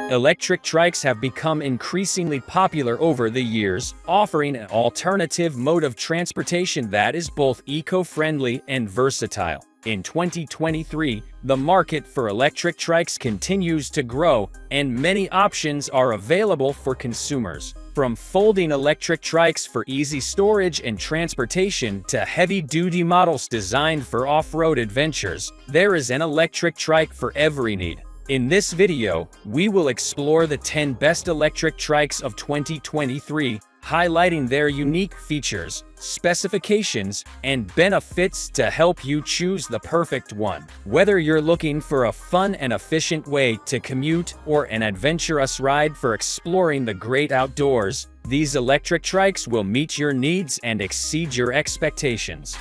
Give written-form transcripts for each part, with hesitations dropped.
Electric trikes have become increasingly popular over the years, offering an alternative mode of transportation that is both eco-friendly and versatile. In 2023, the market for electric trikes continues to grow, and many options are available for consumers. From folding electric trikes for easy storage and transportation to heavy-duty models designed for off-road adventures, there is an electric trike for every need. In this video, we will explore the 10 best electric trikes of 2023, highlighting their unique features, specifications, and benefits to help you choose the perfect one. Whether you're looking for a fun and efficient way to commute or an adventurous ride for exploring the great outdoors, these electric trikes will meet your needs and exceed your expectations.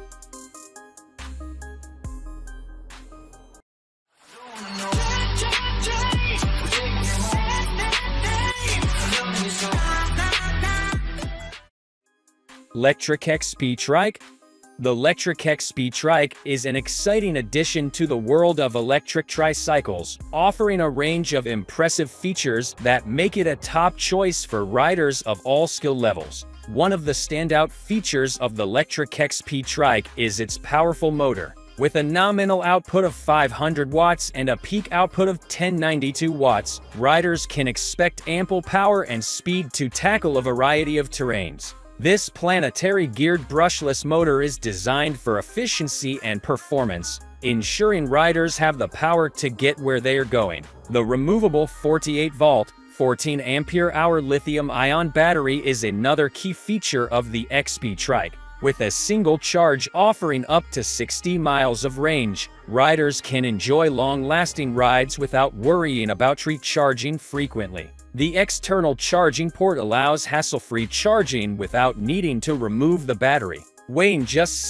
Electric E-Trike. The Electric E-Trike is an exciting addition to the world of electric tricycles, offering a range of impressive features that make it a top choice for riders of all skill levels. One of the standout features of the Electric E-Trike is its powerful motor. With a nominal output of 500 watts and a peak output of 1092 watts, riders can expect ample power and speed to tackle a variety of terrains. This planetary geared brushless motor is designed for efficiency and performance, ensuring riders have the power to get where they are going. The removable 48-volt, 14-ampere-hour lithium-ion battery is another key feature of the E-Trike. With a single charge offering up to 60 miles of range, riders can enjoy long-lasting rides without worrying about recharging frequently. The external charging port allows hassle-free charging without needing to remove the battery. Weighing just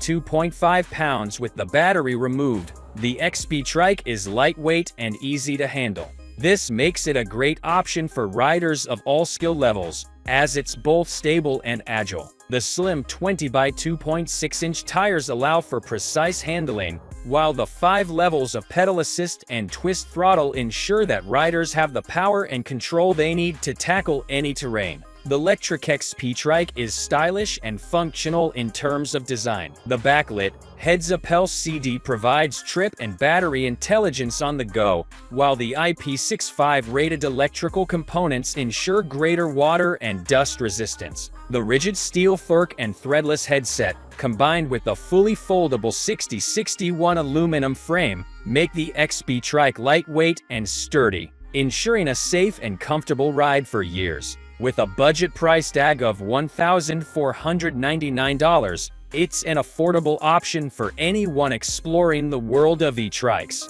62.5 pounds with the battery removed, the E-Trike is lightweight and easy to handle. This makes it a great option for riders of all skill levels, as it's both stable and agile. The slim 20 by 2.6-inch tires allow for precise handling, while the 5 levels of pedal assist and twist throttle ensure that riders have the power and control they need to tackle any terrain. The Electric E-Trike is stylish and functional in terms of design. The backlit, heads-up LCD provides trip and battery intelligence on the go, while the IP65 rated electrical components ensure greater water and dust resistance. The rigid steel fork and threadless headset, combined with the fully foldable 6061 aluminum frame, make the E-Trike lightweight and sturdy, ensuring a safe and comfortable ride for years. With a budget price tag of $1,499, it's an affordable option for anyone exploring the world of e-trikes.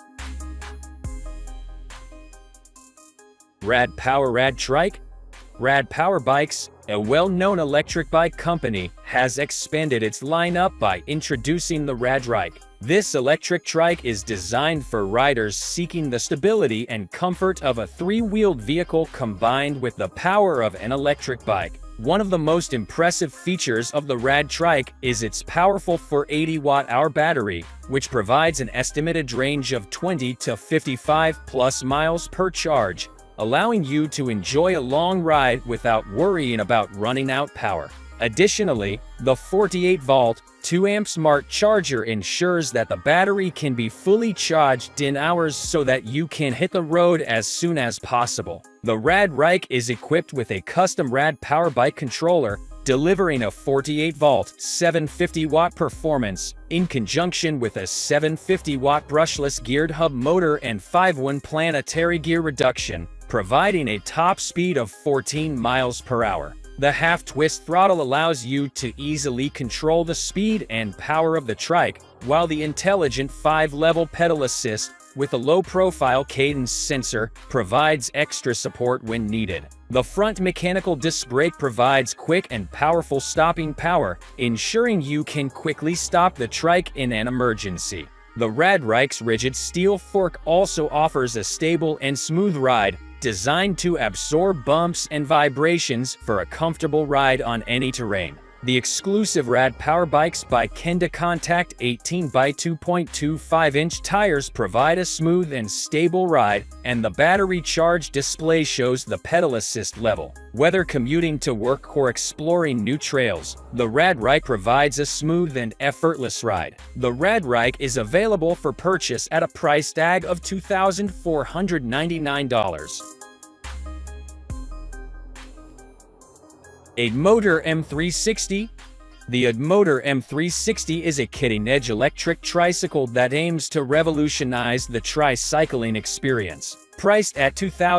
Rad Trike. Rad Power Bikes, a well-known electric bike company, has expanded its lineup by introducing the Rad Trike. This electric trike is designed for riders seeking the stability and comfort of a three-wheeled vehicle combined with the power of an electric bike. One of the most impressive features of the Rad Trike is its powerful 480-watt-hour battery, which provides an estimated range of 20 to 55+ miles per charge, allowing you to enjoy a long ride without worrying about running out power. Additionally, the 48-volt, 2-amp smart charger ensures that the battery can be fully charged in hours so that you can hit the road as soon as possible. The Rad Trike is equipped with a custom Rad Power Bike controller, delivering a 48-volt, 750-watt performance, in conjunction with a 750-watt brushless geared hub motor and 5-1 planetary gear reduction, providing a top speed of 14 miles per hour. The half-twist throttle allows you to easily control the speed and power of the trike, while the intelligent 5-level pedal assist, with a low-profile cadence sensor, provides extra support when needed. The front mechanical disc brake provides quick and powerful stopping power, ensuring you can quickly stop the trike in an emergency. The Rad Trike's rigid steel fork also offers a stable and smooth ride, designed to absorb bumps and vibrations for a comfortable ride on any terrain. The exclusive Rad Power Bikes by Kenda Contact 18 by 2.25-inch tires provide a smooth and stable ride, and the battery charge display shows the pedal assist level. Whether commuting to work or exploring new trails, the Radrike provides a smooth and effortless ride. The Radrike is available for purchase at a price tag of $2,499. E-Motor M360. The E-Motor M360 is a cutting-edge electric tricycle that aims to revolutionize the tricycling experience. Priced at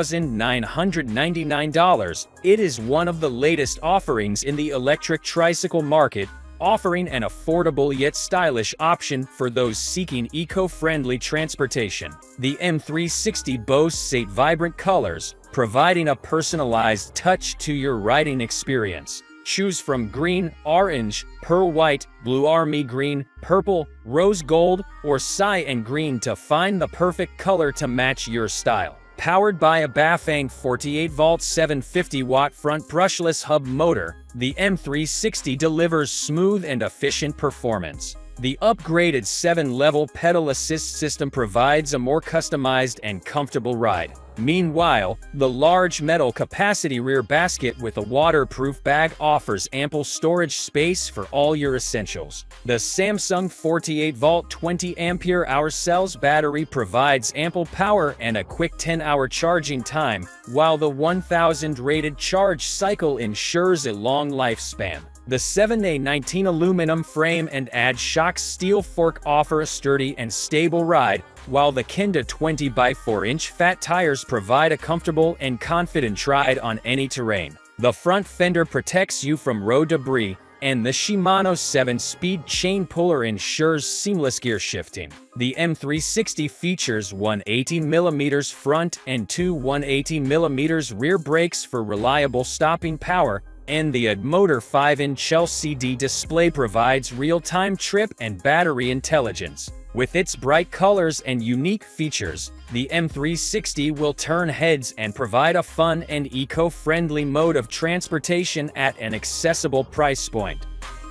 $2,999, it is one of the latest offerings in the electric tricycle market, offering an affordable yet stylish option for those seeking eco-friendly transportation. The M360 boasts 8 vibrant colors, providing a personalized touch to your riding experience. Choose from green, orange, pearl white, blue army green, purple, rose gold, or cyan green to find the perfect color to match your style. Powered by a Bafang 48-volt 750-watt front brushless hub motor, the M360 delivers smooth and efficient performance. The upgraded 7-level pedal assist system provides a more customized and comfortable ride. Meanwhile, the large metal capacity rear basket with a waterproof bag offers ample storage space for all your essentials. The Samsung 48-volt 20-ampere-hour cells battery provides ample power and a quick 10-hour charging time, while the 1000-rated charge cycle ensures a long lifespan. The 7A19 aluminum frame and add-shock steel fork offer a sturdy and stable ride, while the Kenda 20 by 4-inch fat tires provide a comfortable and confident ride on any terrain. The front fender protects you from road debris, and the Shimano 7-speed chain puller ensures seamless gear shifting. The M360 features one 18mm front and two 118mm rear brakes for reliable stopping power, and the E-Motor 5-inch LCD display provides real-time trip and battery intelligence. With its bright colors and unique features, the M360 will turn heads and provide a fun and eco-friendly mode of transportation at an accessible price point.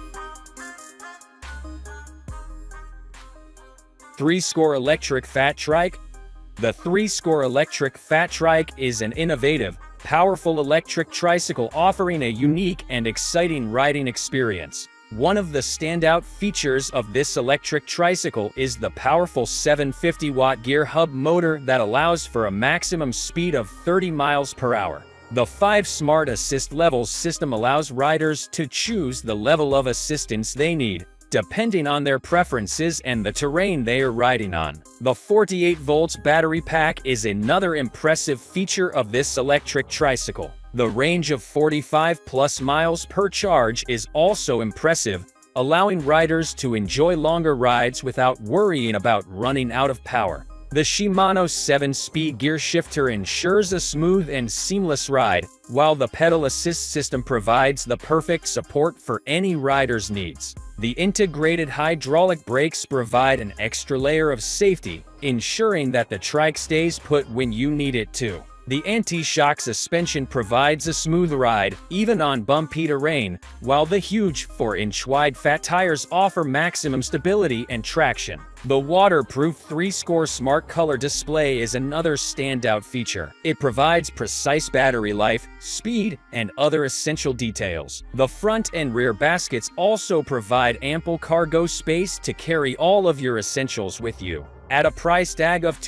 3-Score Electric Fat Trike. The 3-Score Electric Fat Trike is an innovative, powerful electric tricycle offering a unique and exciting riding experience. One of the standout features of this electric tricycle is the powerful 750-watt gear hub motor that allows for a maximum speed of 30 miles per hour. The 5 Smart Assist Levels system allows riders to choose the level of assistance they need, depending on their preferences and the terrain they are riding on. The 48 volts battery pack is another impressive feature of this electric tricycle. The range of 45+ miles per charge is also impressive, allowing riders to enjoy longer rides without worrying about running out of power. The Shimano 7-speed gear shifter ensures a smooth and seamless ride, while the pedal assist system provides the perfect support for any rider's needs. The integrated hydraulic brakes provide an extra layer of safety, ensuring that the trike stays put when you need it to. The anti-shock suspension provides a smooth ride, even on bumpy terrain, while the huge 4-inch wide fat tires offer maximum stability and traction. The waterproof 3-Score Smart Color display is another standout feature. It provides precise battery life, speed, and other essential details. The front and rear baskets also provide ample cargo space to carry all of your essentials with you. At a price tag of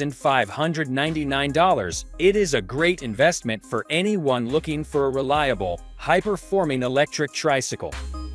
$2,599, it is a great investment for anyone looking for a reliable, high-performing electric tricycle.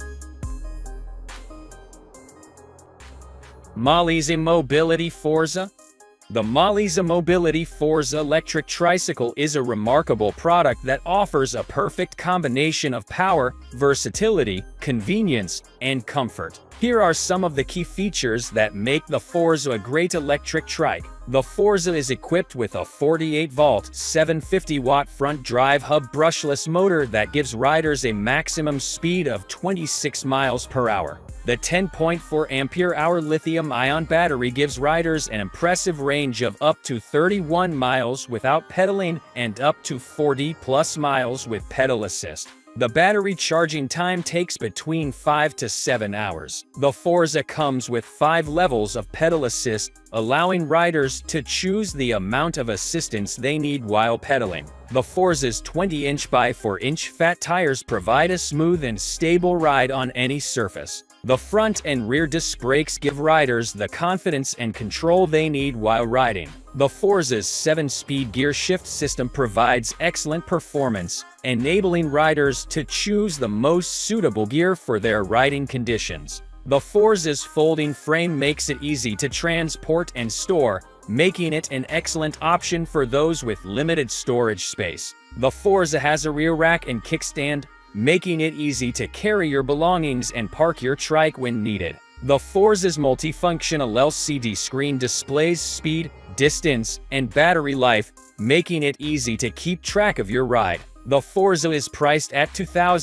Maliza Mobility Forza. The Maliza Mobility Forza electric tricycle is a remarkable product that offers a perfect combination of power, versatility, convenience, and comfort. Here are some of the key features that make the Forza a great electric trike. The Forza is equipped with a 48-volt, 750-watt front-drive hub brushless motor that gives riders a maximum speed of 26 miles per hour. The 10.4 ampere-hour lithium-ion battery gives riders an impressive range of up to 31 miles without pedaling and up to 40+ miles with pedal assist. The battery charging time takes between 5 to 7 hours. The Forza comes with 5 levels of pedal assist, allowing riders to choose the amount of assistance they need while pedaling. The Forza's 20-inch by 4-inch fat tires provide a smooth and stable ride on any surface. The front and rear disc brakes give riders the confidence and control they need while riding. The Forza's 7-speed gear shift system provides excellent performance, enabling riders to choose the most suitable gear for their riding conditions. The Forza's folding frame makes it easy to transport and store, making it an excellent option for those with limited storage space. The Forza has a rear rack and kickstand, making it easy to carry your belongings and park your trike when needed. The Forza's multifunctional LCD screen displays speed, distance, and battery life, making it easy to keep track of your ride. The Forza is priced at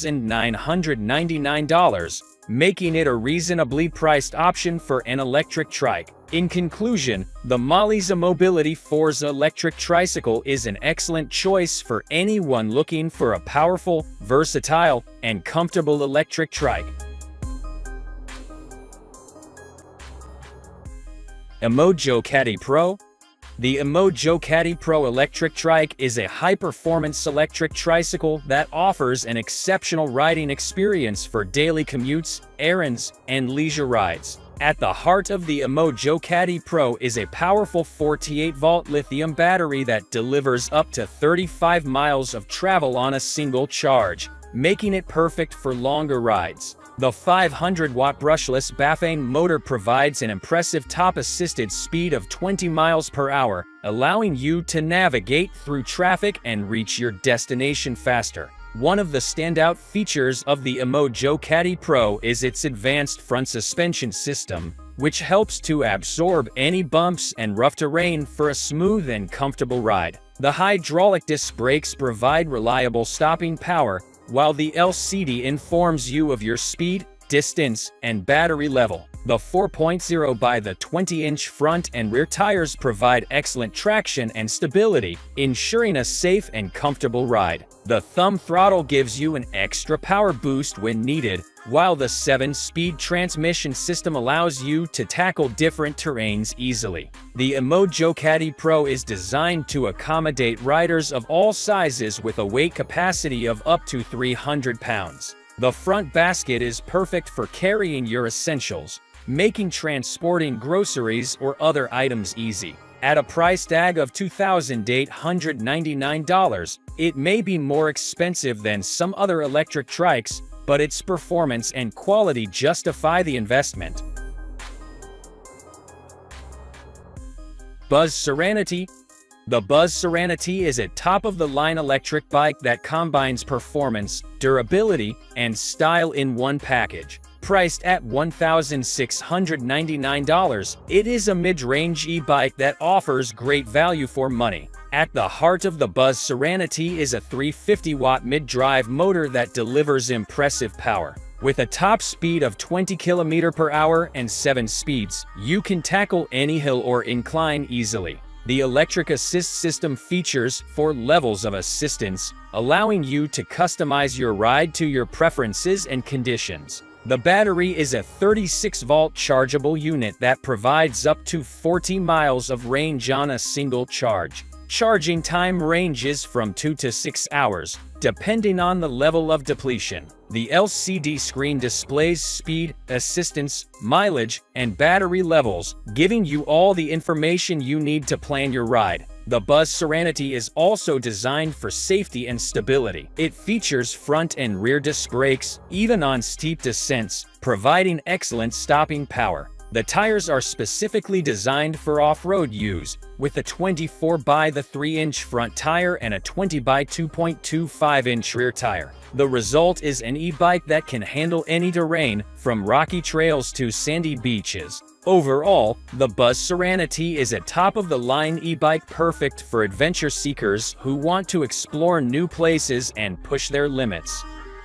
$2,999, making it a reasonably priced option for an electric trike. In conclusion, the Maliza Mobility Forza electric tricycle is an excellent choice for anyone looking for a powerful, versatile, and comfortable electric trike. Emojo Caddy Pro. The Emojo Caddy Pro electric trike is a high-performance electric tricycle that offers an exceptional riding experience for daily commutes, errands, and leisure rides. At the heart of the Emojo Caddy Pro is a powerful 48-volt lithium battery that delivers up to 35 miles of travel on a single charge, making it perfect for longer rides. The 500-watt brushless Bafane motor provides an impressive top-assisted speed of 20 miles per hour, allowing you to navigate through traffic and reach your destination faster. One of the standout features of the Emojo Caddy Pro is its advanced front suspension system, which helps to absorb any bumps and rough terrain for a smooth and comfortable ride. The hydraulic disc brakes provide reliable stopping power, while the LCD informs you of your speed, distance, and battery level. The 4.0 by the 20-inch front and rear tires provide excellent traction and stability, ensuring a safe and comfortable ride. The thumb throttle gives you an extra power boost when needed, while the 7-speed transmission system allows you to tackle different terrains easily. The Emojo Caddy Pro is designed to accommodate riders of all sizes with a weight capacity of up to 300 pounds. The front basket is perfect for carrying your essentials, making transporting groceries or other items easy. At a price tag of $2,899, it may be more expensive than some other electric trikes, but its performance and quality justify the investment. Buzz Serenity. The Buzz Serenity is a top-of-the-line electric bike that combines performance, durability, and style in one package. Priced at $1,699, it is a mid-range e-bike that offers great value for money. At the heart of the Buzz Serenity is a 350-watt mid-drive motor that delivers impressive power. With a top speed of 20 km per hour and 7 speeds, you can tackle any hill or incline easily. The electric assist system features 4 levels of assistance, allowing you to customize your ride to your preferences and conditions. The battery is a 36-volt chargeable unit that provides up to 40 miles of range on a single charge. Charging time ranges from 2 to 6 hours, depending on the level of depletion. The LCD screen displays speed, assistance, mileage, and battery levels, giving you all the information you need to plan your ride. The Buzz Serenity is also designed for safety and stability. It features front and rear disc brakes, even on steep descents, providing excellent stopping power. The tires are specifically designed for off-road use, with a 24 by 3-inch front tire and a 20 by 2.25-inch rear tire. The result is an e-bike that can handle any terrain, from rocky trails to sandy beaches. Overall, the Buzz Serenity is a top-of-the-line e-bike perfect for adventure seekers who want to explore new places and push their limits.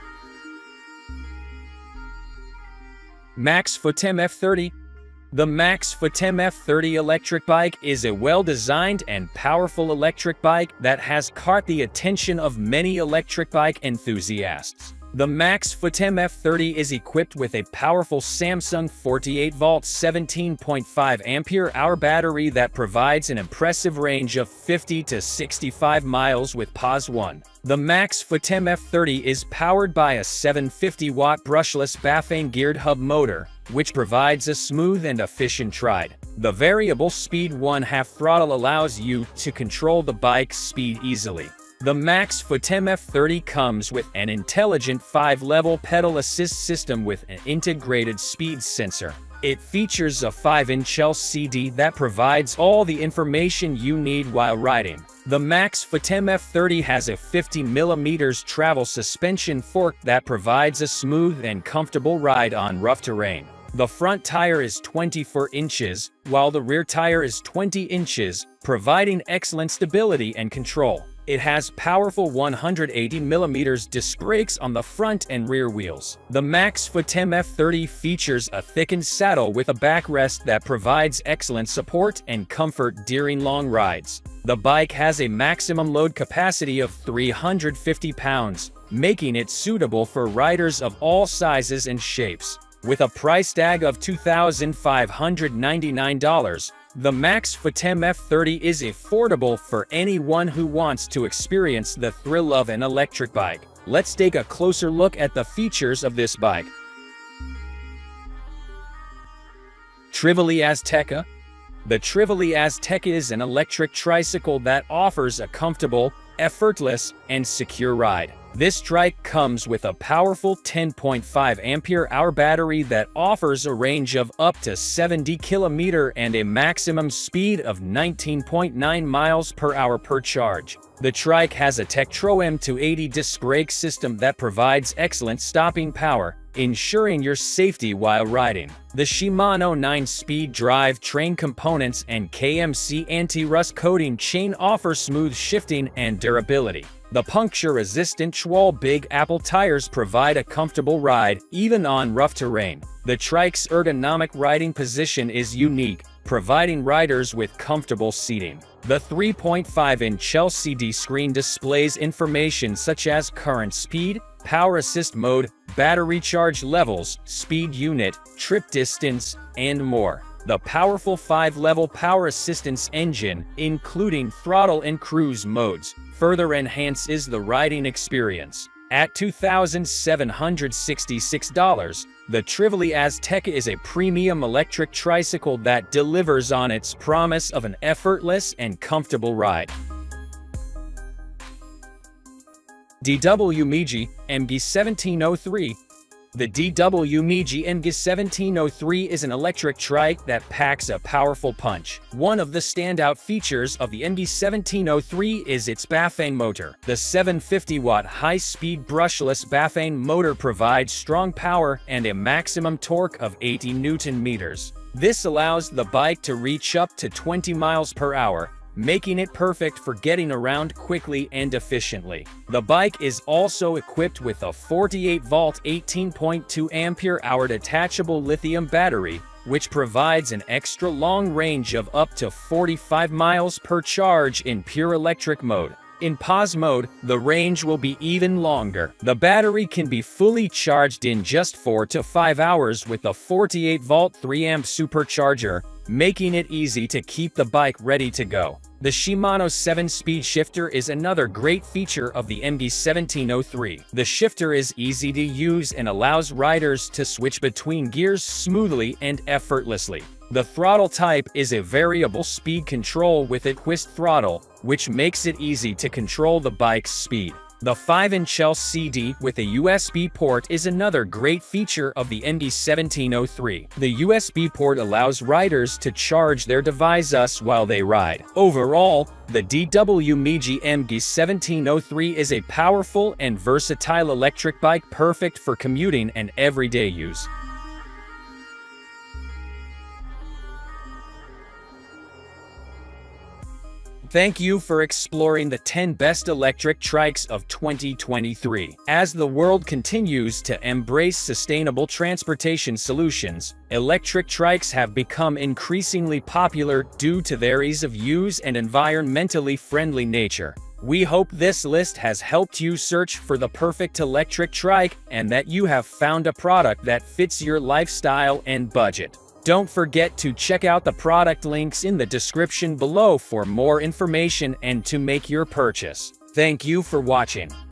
Maxfoot MF30. The Maxfoot MF30 electric bike is a well-designed and powerful electric bike that has caught the attention of many electric bike enthusiasts. The Max Fotem F30 is equipped with a powerful Samsung 48-volt 17.5 ampere-hour battery that provides an impressive range of 50 to 65 miles with Pause 1. The Max Fotem F30 is powered by a 750-watt brushless Bafane-geared hub motor, which provides a smooth and efficient ride. The variable speed 1/2 throttle allows you to control the bike's speed easily. The Max Fotem F30 comes with an intelligent 5-level pedal assist system with an integrated speed sensor. It features a 5-inch LCD that provides all the information you need while riding. The Max Fotem F30 has a 50mm travel suspension fork that provides a smooth and comfortable ride on rough terrain. The front tire is 24 inches, while the rear tire is 20 inches, providing excellent stability and control. It has powerful 180mm disc brakes on the front and rear wheels. The Max Fotem F30 features a thickened saddle with a backrest that provides excellent support and comfort during long rides. The bike has a maximum load capacity of 350 pounds, making it suitable for riders of all sizes and shapes. With a price tag of $2,599, the Max Fotem F30 is affordable for anyone who wants to experience the thrill of an electric bike. Let's take a closer look at the features of this bike. Trivoli Azteca. The Trivoli Azteca is an electric tricycle that offers a comfortable, effortless, and secure ride. This trike comes with a powerful 10.5 ampere-hour battery that offers a range of up to 70 km and a maximum speed of 19.9 miles per hour per charge. The trike has a Tektro M280 disc brake system that provides excellent stopping power, ensuring your safety while riding. The Shimano 9-speed drive train components and KMC anti-rust coating chain offer smooth shifting and durability. The puncture-resistant Schwalbe Big Apple tires provide a comfortable ride, even on rough terrain. The trike's ergonomic riding position is unique, providing riders with comfortable seating. The 3.5-inch LCD screen displays information such as current speed, power assist mode, battery charge levels, speed unit, trip distance, and more. The powerful 5-level power assistance engine, including throttle and cruise modes, further enhances the riding experience. At $2,766, the Trivoli Azteca is a premium electric tricycle that delivers on its promise of an effortless and comfortable ride. DW Meiji MG1703. The DW Meiji MG1703 is an electric trike that packs a powerful punch. One of the standout features of the MG1703 is its Bafane motor. The 750-watt high-speed brushless Bafane motor provides strong power and a maximum torque of 80 Nm. This allows the bike to reach up to 20 miles per hour, making it perfect for getting around quickly and efficiently. The bike is also equipped with a 48-volt 18.2 ampere-hour detachable lithium battery, which provides an extra long range of up to 45 miles per charge in pure electric mode. In pause mode, the range will be even longer. The battery can be fully charged in just 4 to 5 hours with a 48-volt 3-amp supercharger, making it easy to keep the bike ready to go. The Shimano 7-speed shifter is another great feature of the MG1703. The shifter is easy to use and allows riders to switch between gears smoothly and effortlessly. The throttle type is a variable speed control with a twist throttle, which makes it easy to control the bike's speed. The 5-inch LCD with a USB port is another great feature of the MG1703. The USB port allows riders to charge their devices while they ride. Overall, the DW Meiji MG1703 is a powerful and versatile electric bike perfect for commuting and everyday use. Thank you for exploring the 10 best electric trikes of 2023. As the world continues to embrace sustainable transportation solutions, electric trikes have become increasingly popular due to their ease of use and environmentally friendly nature. We hope this list has helped you search for the perfect electric trike and that you have found a product that fits your lifestyle and budget. Don't forget to check out the product links in the description below for more information and to make your purchase. Thank you for watching.